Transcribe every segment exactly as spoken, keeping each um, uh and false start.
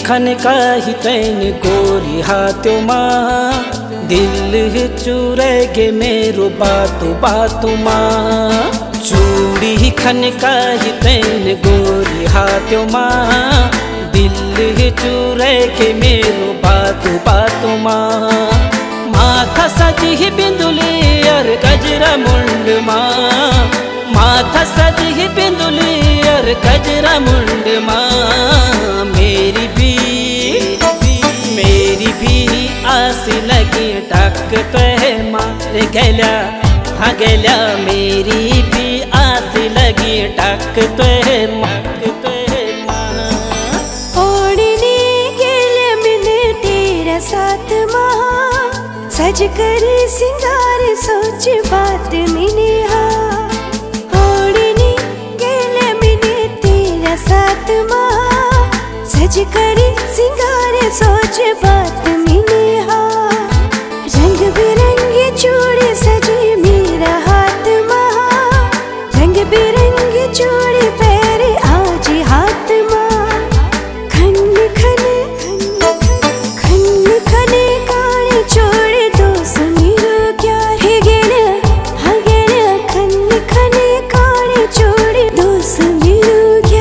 खनकाही तैन गोरी हाथों माँ, दिल चुरेगे मेरो बातों बातों माँ। चूड़ी खनकाही तैन गोरी हाथों माँ, दिल चुरेगे मेरो बातों बातों माँ। माथा सजी बिंदुली और गजरा मुंड माँ, माथा सजी बिंदुली और गजरा मुंड माँ। मेरी भी मेरी भी आस लगी टक तो है मार गल्या हाँ गल्या। मेरी भी आस लगी टक तो है मक तो है माँ। ओढ़ने गेले मिले तेरा साथ माँ, सज कर सिंगार सोच बात मिले हाँ। ओढ़ने गेले मिले तेरा साथ माँ, सज कर सिंगार सोच बात मिले हाँ। रंग बिरंगी चूड़ी सजी मेरा हाथ माँ, रंग बिरंगी चूड़ी पैरे आज हाथ माँ। खन खन खन खन काने चूड़ी दोस्त मेरो क्या है गेला हाँ गेला। खन खन काने चूड़ी दोस्त मेरो क्या।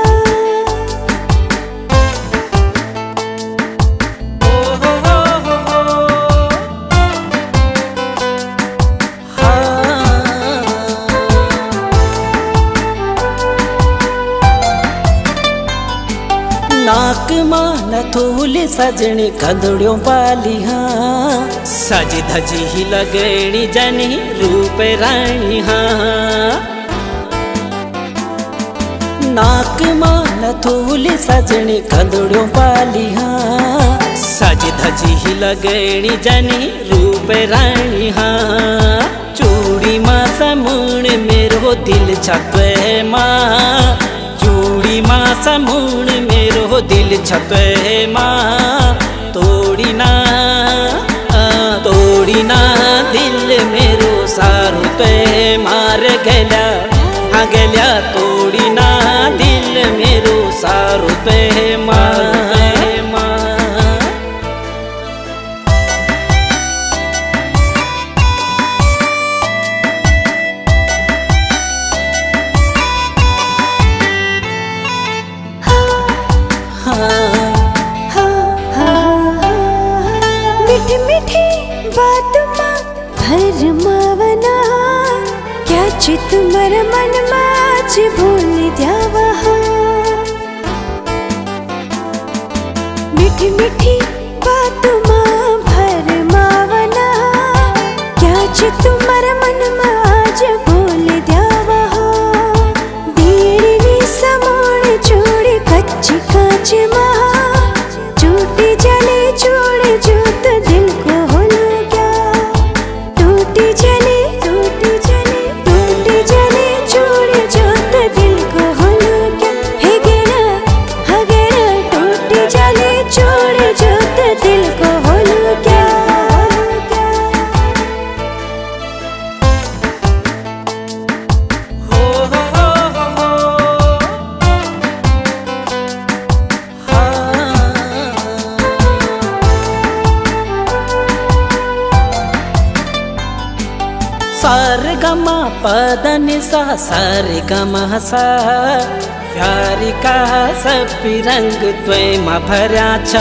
नाक मान थूल सजनी कंदड़ियों पाली हाँ, सज धजी ही लगनी जनी रूप रानी हाँ। नाक मान थूल सजनी कंदड़ियों पाली हाँ, सज धजी ही लगनी जनी रूप रानी हाँ। चूड़ी माँ समूण मेरो दिल छपे माँ, चूड़ी माँ समूण मेरो दिल छपे माँ। तोड़ी ना तोड़ी ना दिल मेरो सारू पे मार गल्या हाँ गल्या। तोड़ी ना दिल मेरो सारू पे मार मीठी मीठी बात माँ हर मावना, क्या चित मर मन माच भूल जावा। मीठी मीठी बात माँ भर मावना, क्या चित मर मन माच भूल जावा। दीड़ी समोड़ छोड़ी कच्ची कांच माँ, टूटी जले छोड़ जूत दिल को होलो क्या। टूटी जले टूटी जले टूटी जले छोड़ जूत दिल को होलो क्या। हे गेरा हा गेरा टूटी जले छोड़ जूत दिल को होलो क्या। सारे गमा पदन सा सारे गमा सा, प्यारी का सब रंग त्वेम भरा छा।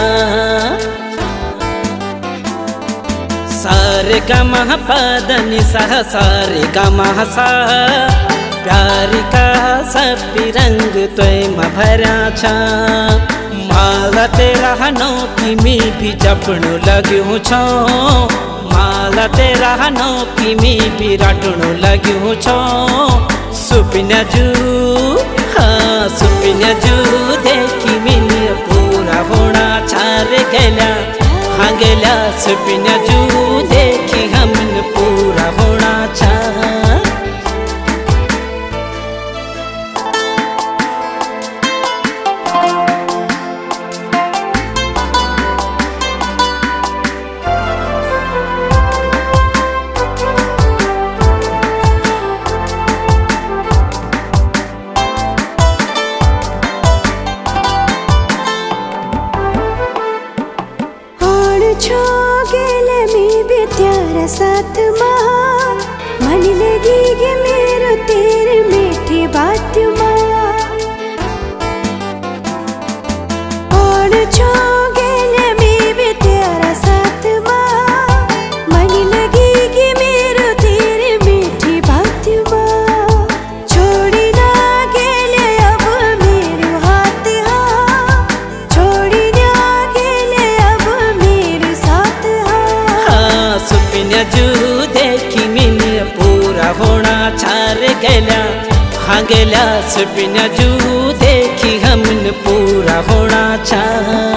सारे गमा पदन सा सारे गमा सा, प्यारी का सब रंग त्वेम भरा छा। माला तेरा हनो की मी भी जपणो लग्यो छो, माला तेरा हनो की मी भी रटणो लग्यो छो। सुपिना जू हाँ सुपिना जू देखी मिनी पूरा होना छारे गल्या हाँ गल्या। सुपिना जू देखी हमन पूरा होना छा। पूरा होना चार गैला हाँ गैला सपिना जू देखी हमन पूरा होना चा।